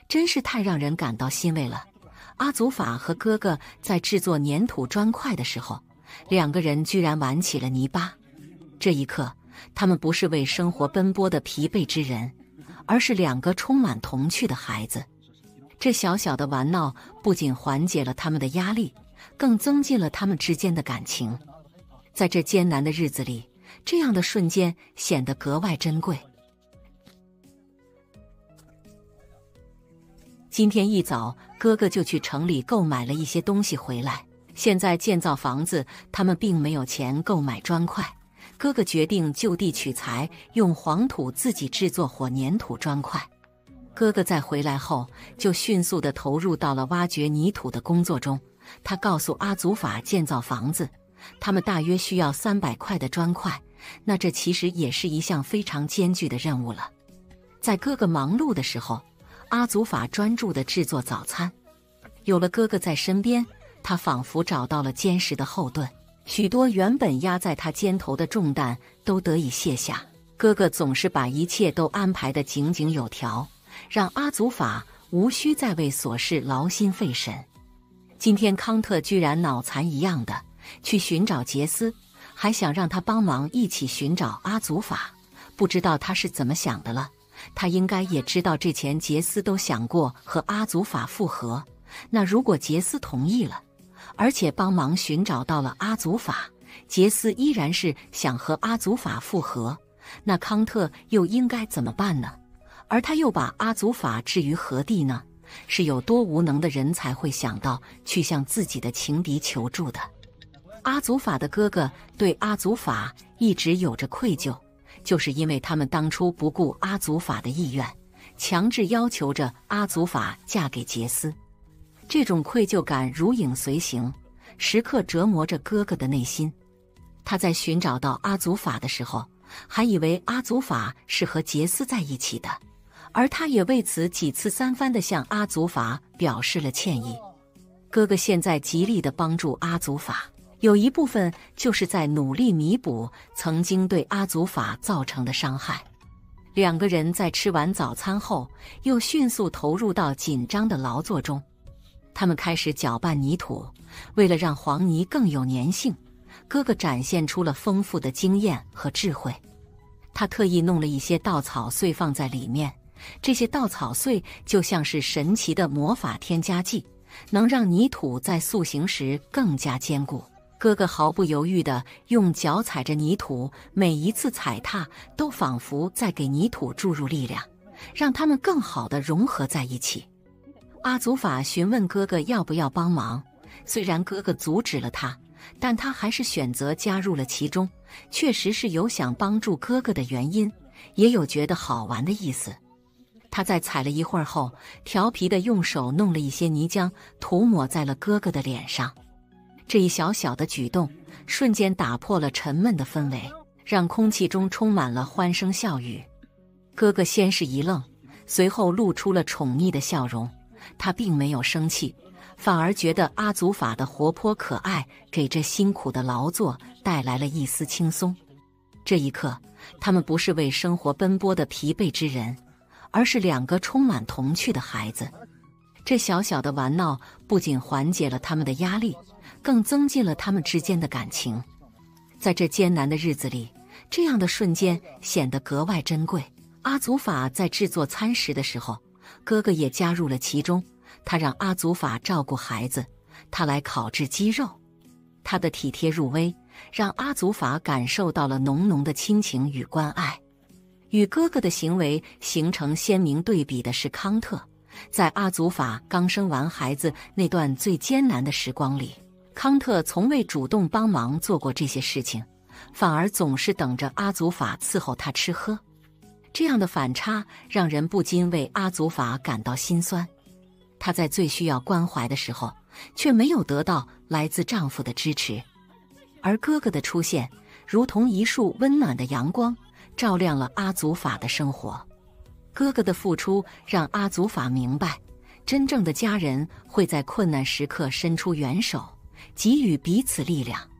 真是太让人感到欣慰了。阿祖法和哥哥在制作粘土砖块的时候，两个人居然玩起了泥巴。这一刻，他们不是为生活奔波的疲惫之人，而是两个充满童趣的孩子。这小小的玩闹不仅缓解了他们的压力，更增进了他们之间的感情。在这艰难的日子里，这样的瞬间显得格外珍贵。今天一早，哥哥就去城里购买了一些东西回来。现在建造房子，他们并没有钱购买砖块。哥哥决定就地取材，用黄土自己制作火粘土砖块。哥哥在回来后，就迅速地投入到了挖掘泥土的工作中。他告诉阿祖法建造房子，他们大约需要300块的砖块，那这其实也是一项非常艰巨的任务了。在哥哥忙碌的时候，阿祖法专注地制作早餐。有了哥哥在身边，他仿佛找到了坚实的后盾，许多原本压在他肩头的重担都得以卸下。哥哥总是把一切都安排得井井有条，让阿祖法无需再为琐事劳心费神。今天康特居然脑残一样的去寻找杰斯，还想让他帮忙一起寻找阿祖法，不知道他是怎么想的了。他应该也知道之前杰斯都想过和阿祖法复合，那如果杰斯同意了，而且帮忙寻找到了阿祖法，杰斯依然是想和阿祖法复合，那康特又应该怎么办呢？而他又把阿祖法置于何地呢？是有多无能的人才会想到去向自己的情敌求助的。阿祖法的哥哥对阿祖法一直有着愧疚，就是因为他们当初不顾阿祖法的意愿，强制要求着阿祖法嫁给杰斯。这种愧疚感如影随形，时刻折磨着哥哥的内心。他在寻找到阿祖法的时候，还以为阿祖法是和杰斯在一起的，而他也为此几次三番地向阿祖法表示了歉意。哥哥现在极力地帮助阿祖法，有一部分就是在努力弥补曾经对阿祖法造成的伤害。两个人在吃完早餐后，又迅速投入到紧张的劳作中。他们开始搅拌泥土，为了让黄泥更有粘性，哥哥展现出了丰富的经验和智慧。他特意弄了一些稻草碎放在里面，这些稻草碎就像是神奇的魔法添加剂，能让泥土在塑形时更加坚固。哥哥毫不犹豫地用脚踩着泥土，每一次踩踏都仿佛在给泥土注入力量，让它们更好地融合在一起。阿祖法询问哥哥要不要帮忙，虽然哥哥阻止了他，但他还是选择加入了其中，确实是有想帮助哥哥的原因，也有觉得好玩的意思。他在踩了一会儿后，调皮地用手弄了一些泥浆涂抹在了哥哥的脸上。这一小小的举动瞬间打破了沉闷的氛围，让空气中充满了欢声笑语。哥哥先是一愣，随后露出了宠溺的笑容。他并没有生气，反而觉得阿祖法的活泼可爱给这辛苦的劳作带来了一丝轻松。这一刻，他们不是为生活奔波的疲惫之人，而是两个充满童趣的孩子。这小小的玩闹不仅缓解了他们的压力，更增进了他们之间的感情。在这艰难的日子里，这样的瞬间显得格外珍贵。阿祖法在制作餐食的时候，哥哥也加入了其中，他让阿祖法照顾孩子，他来烤制鸡肉。他的体贴入微，让阿祖法感受到了浓浓的亲情与关爱。与哥哥的行为形成鲜明对比的是康特。在阿祖法刚生完孩子那段最艰难的时光里，康特从未主动帮忙做过这些事情，反而总是等着阿祖法伺候他吃喝。这样的反差让人不禁为阿祖法感到心酸。她在最需要关怀的时候，却没有得到来自丈夫的支持。而哥哥的出现，如同一束温暖的阳光，照亮了阿祖法的生活。哥哥的付出让阿祖法明白，真正的家人会在困难时刻伸出援手，给予彼此力量。